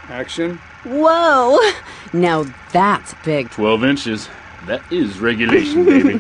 Action. Whoa! Now that's big. 12 inches. That is regulation, baby.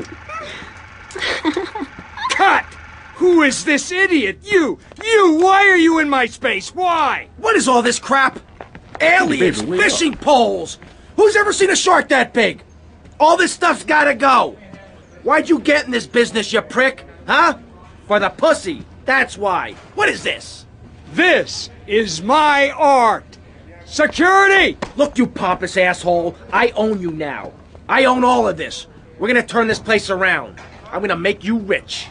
Cut! Who is this idiot? You! Why are you in my space? Why? What is all this crap? Aliens, Baby, wait fishing poles! Who's ever seen a shark that big? All this stuff's gotta go! Why'd you get in this business, you prick? Huh? For the pussy. That's why. What is this? This is my art! Security! Look, you pompous asshole. I own you now. I own all of this. We're gonna turn this place around. I'm gonna make you rich.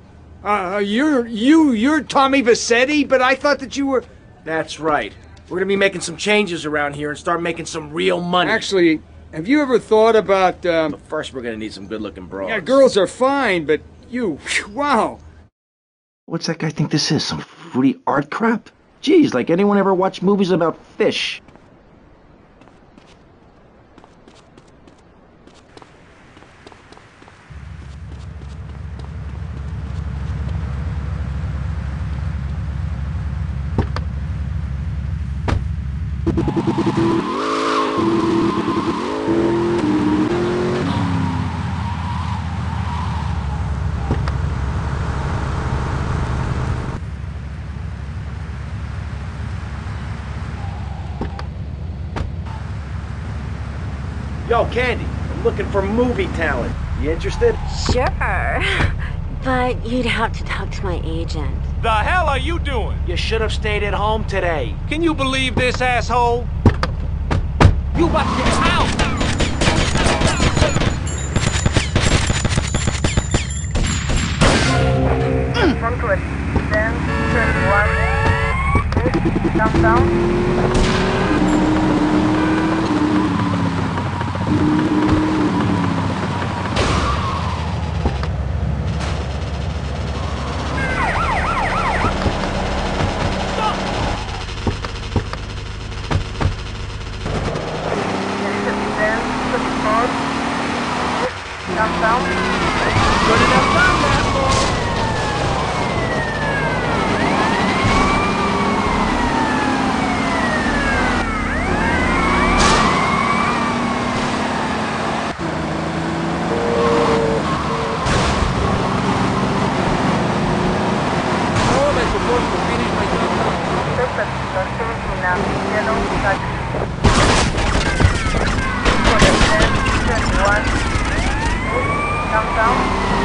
You're Tommy Vassetti, but I thought that you were... That's right. We're gonna be making some changes around here and start making some real money. Actually, have you ever thought about, But first we're gonna need some good-looking broads. Yeah, girls are fine, but you... Wow. What's that guy think this is? Some fruity art crap? Geez, like anyone ever watched movies about fish? Yo, Candy, I'm looking for movie talent. You interested? Sure. But you'd have to talk to my agent. The hell are you doing? You should have stayed at home today. Can you believe this, asshole? You about to get out! Front to it. 10, 21. Calm down. Calm down. Good enough time, asshole! Oh, I'm supposed to finish my job. Perfect. You're safe now. Yellow, touch. 10, 21. Calm down.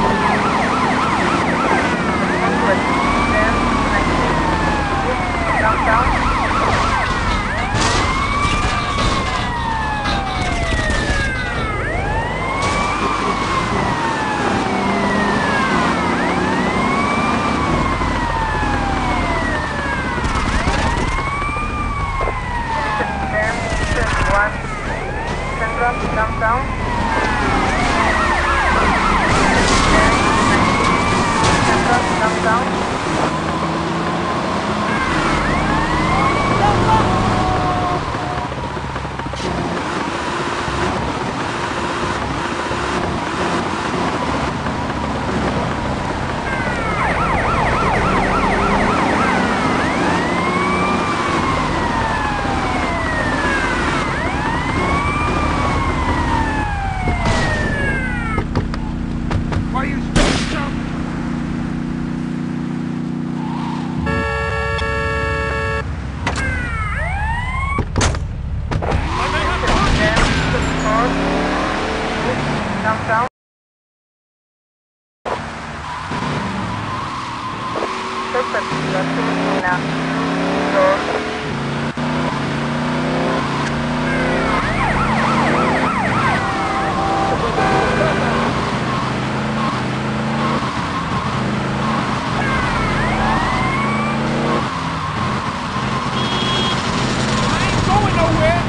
10, 19. Calm down. Calm down. Calm down. Why you spinning jump? Calm down. Perfect. You're safe now. Door. I ain't going nowhere!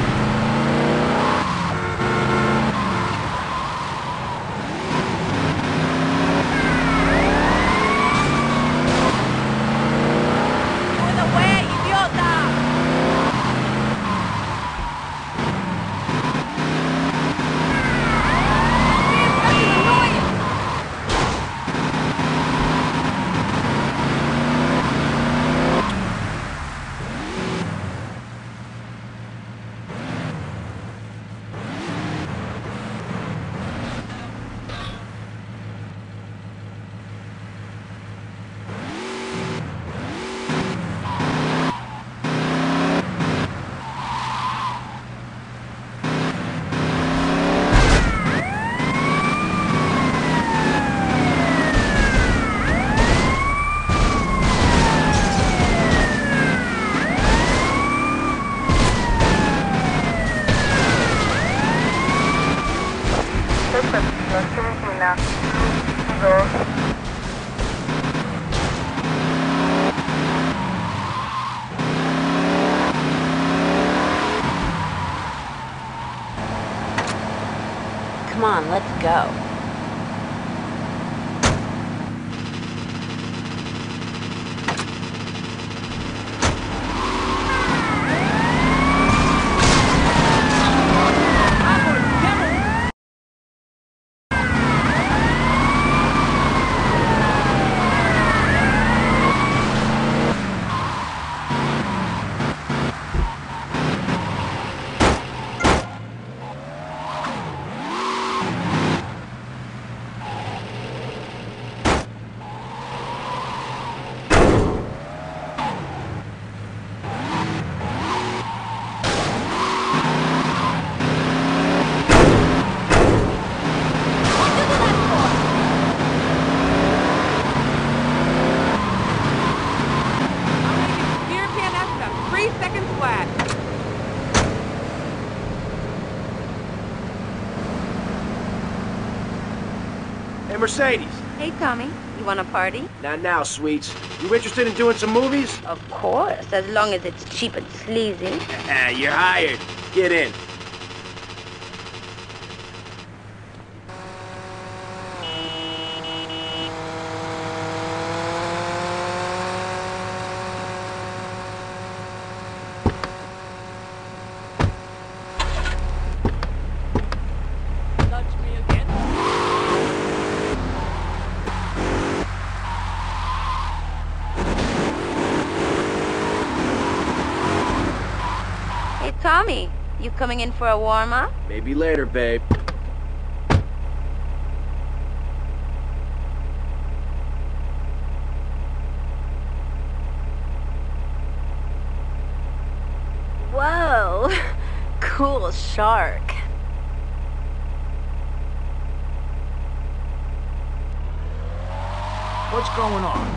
Out of the way, idiota! go. Hey, Mercedes. Hey, Tommy. You want a party? Not now, sweets. You interested in doing some movies? Of course, as long as it's cheap and sleazy. You're hired. Get in. Hey, Tommy. You coming in for a warm-up? Maybe later, babe. Whoa. Cool shark. What's going on?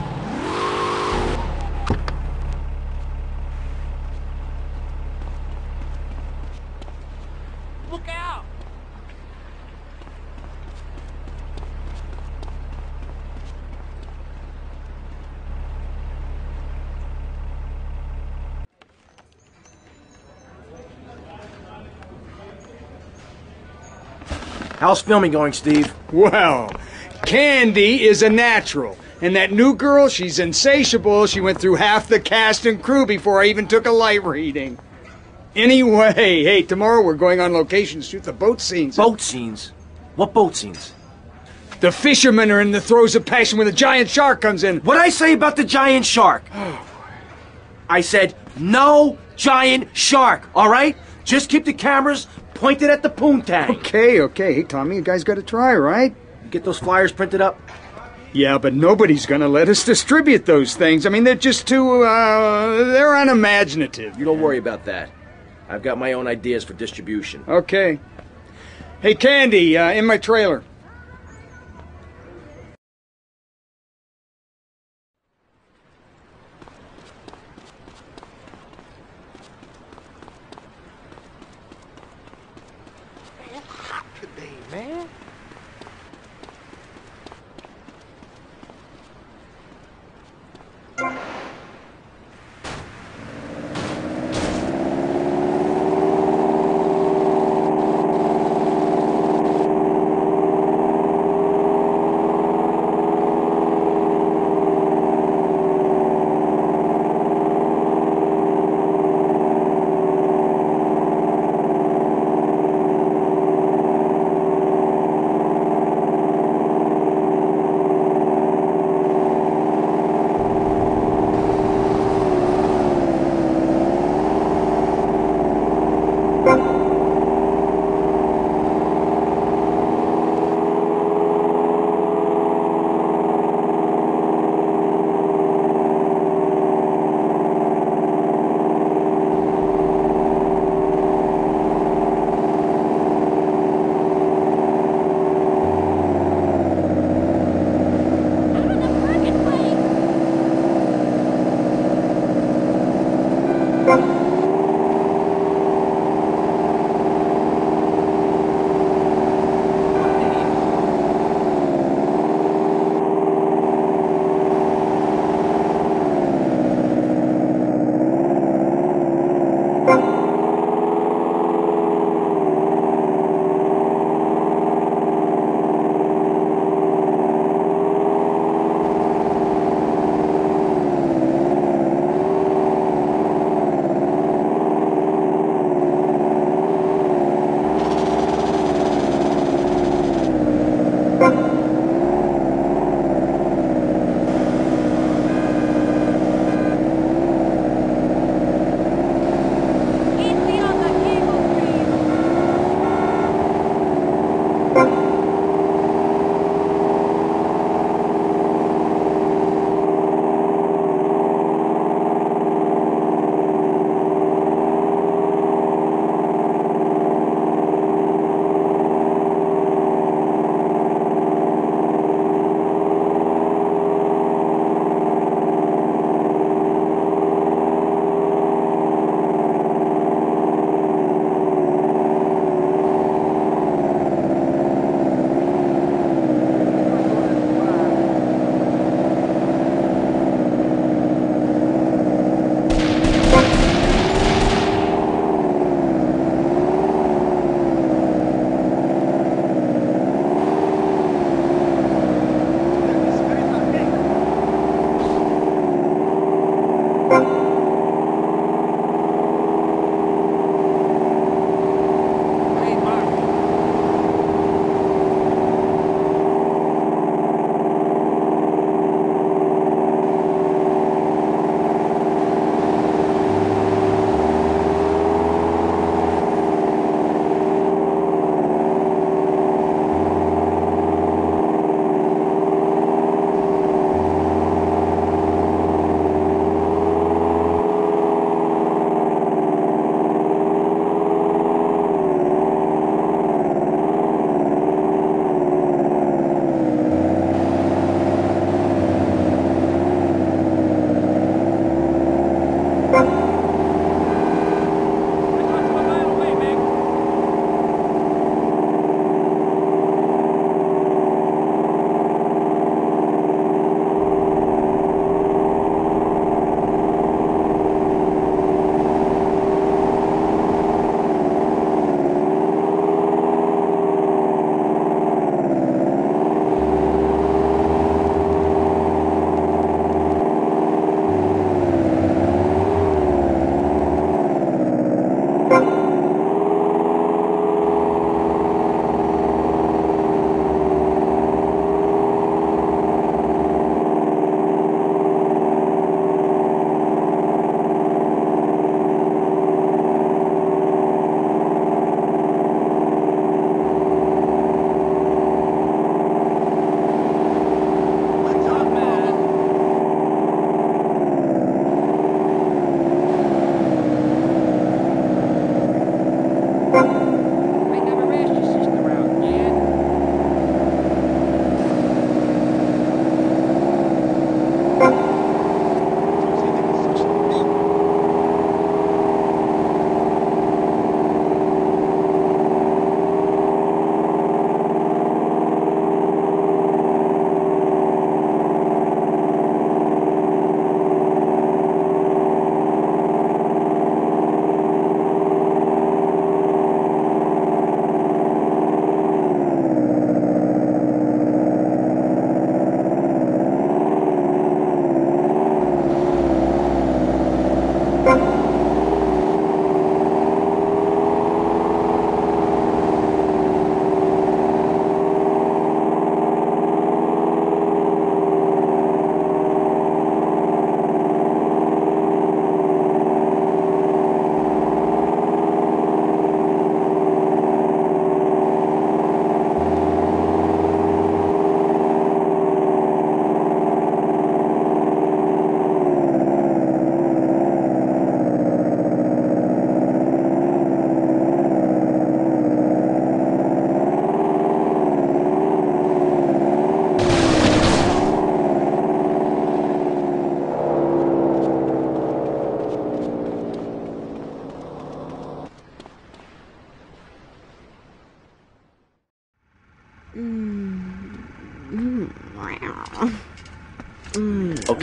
Look out! How's filming going, Steve? Well, Candy is a natural. And that new girl, she's insatiable. She went through half the cast and crew before I even took a light reading. Anyway, hey, tomorrow we're going on location to shoot the boat scenes. Boat scenes? What boat scenes? The fishermen are in the throes of passion when the giant shark comes in. What'd I say about the giant shark? I said, no giant shark, all right? Just keep the cameras pointed at the poontang. Okay. Hey, Tommy, you guys gotta try, right? Get those flyers printed up? Yeah, but nobody's gonna let us distribute those things. I mean, they're just too, they're unimaginative. You don't worry about that. I've got my own ideas for distribution. Okay. Hey, Candy, in my trailer. It's hot today, man.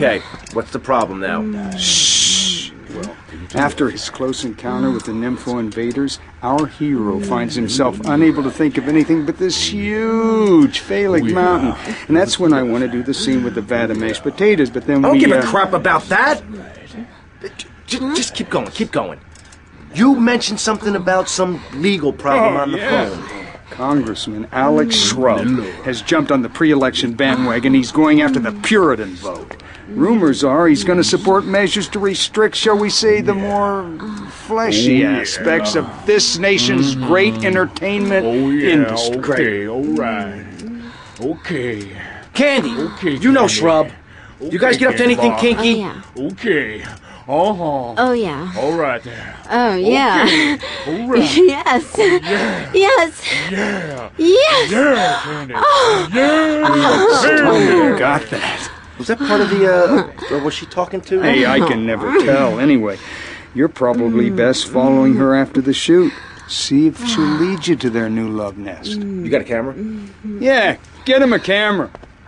Okay, what's the problem now? Shh. After his close encounter with the Nympho invaders, our hero finds himself unable to think of anything but this huge phallic mountain. And that's when I want to do the scene with the vat of mashed potatoes, but then I don't we... give a crap about that. Just keep going, keep going. You mentioned something about some legal problem on the phone. Congressman Alex Shrub has jumped on the pre-election bandwagon. He's going after the Puritan vote. Rumors are he's going to support measures to restrict, shall we say, the more fleshy aspects of this nation's great entertainment industry. Okay, all right. Okay. Candy, Okay, you know Candy. Shrub. You guys get up to anything Oh, kinky? yeah. Okay. Uh-huh. Oh, yeah. All right there. Oh, yeah. All right. Yes. Yes. Yeah. Yes. Yeah, Candy. Oh, got that. Was that part of the, was she talking to? Hey, I can never tell. Anyway, you're probably best following her after the shoot. See if she'll lead you to their new love nest. You got a camera? Yeah, get him a camera.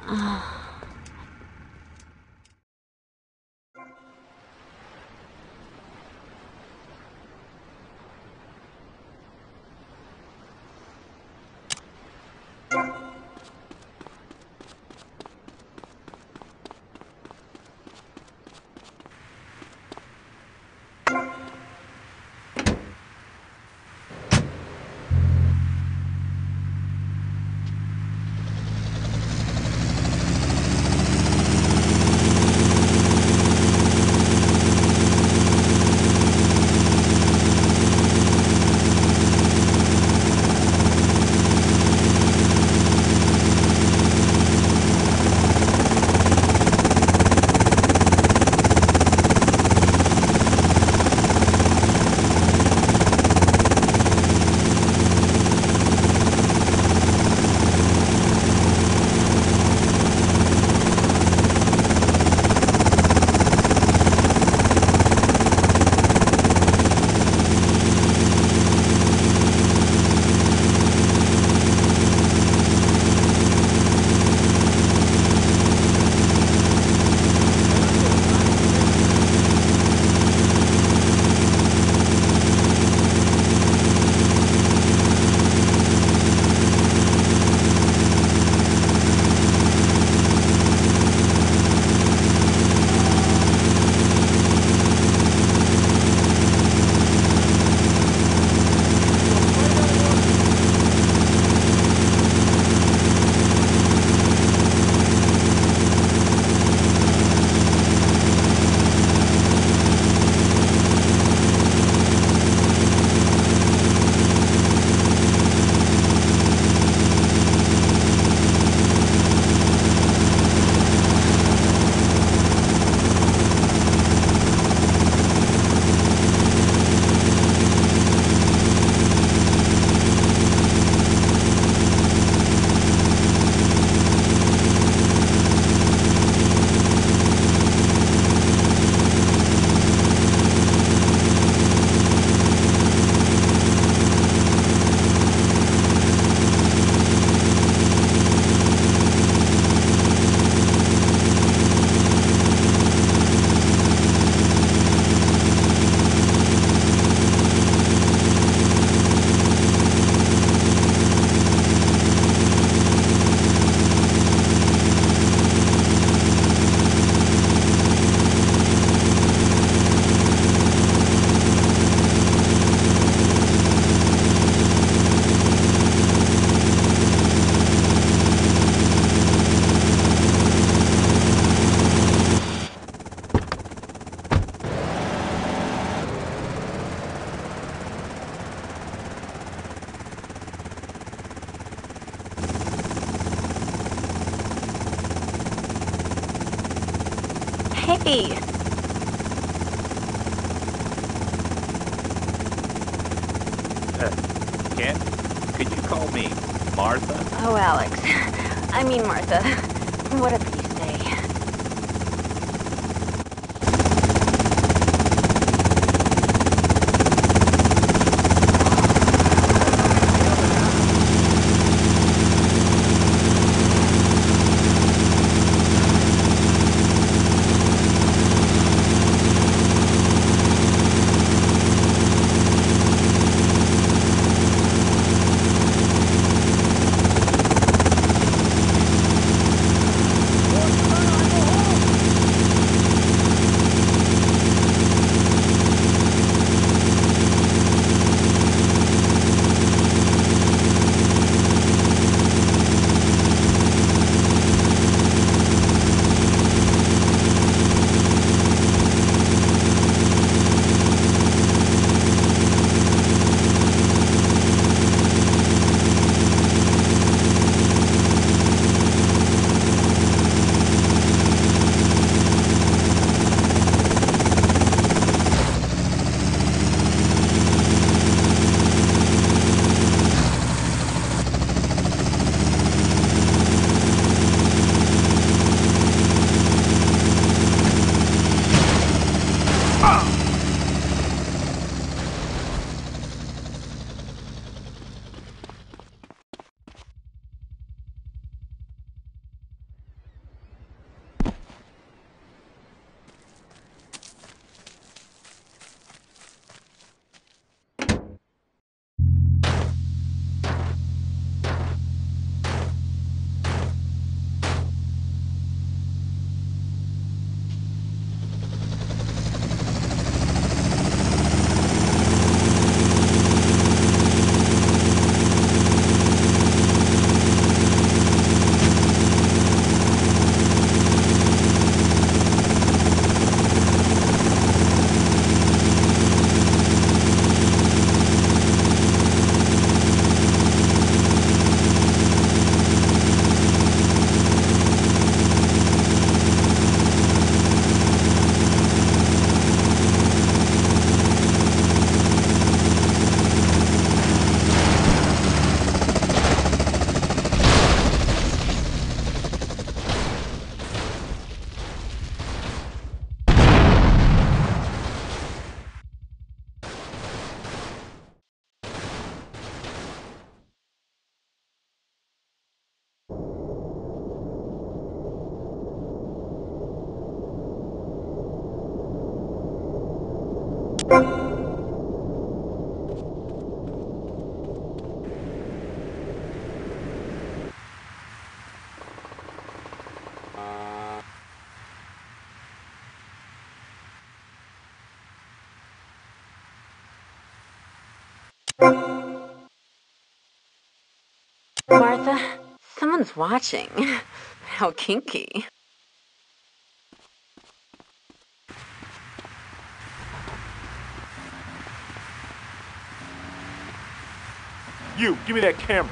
Hey. Ken, could you call me Martha? Oh, Alex. I mean, Martha. Whatever you say. Martha, someone's watching. How kinky. You, give me that camera.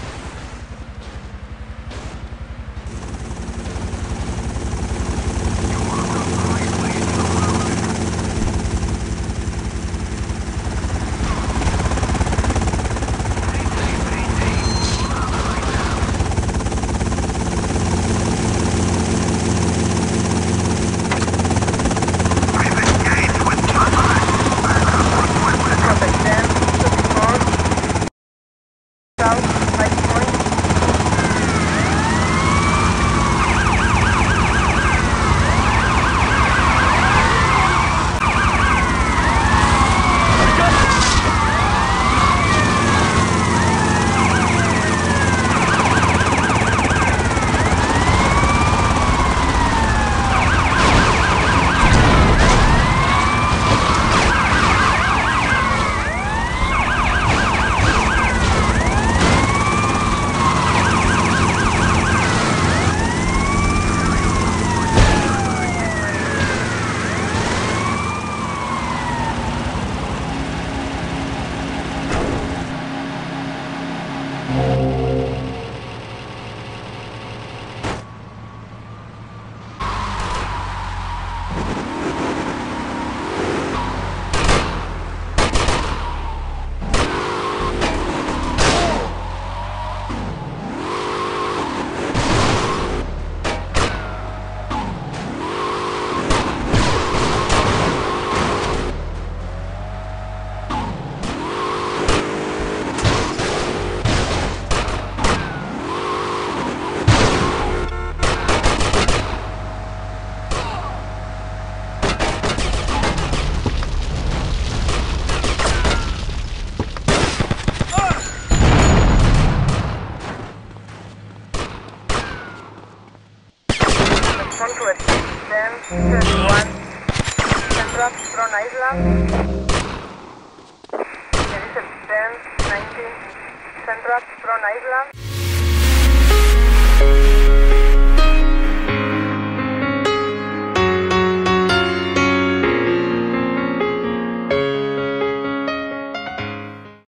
Contact 10, 34, south, 5 point. Conquest 10, 31, Central Throne Island. There is a 10, 19, Central Throne Island.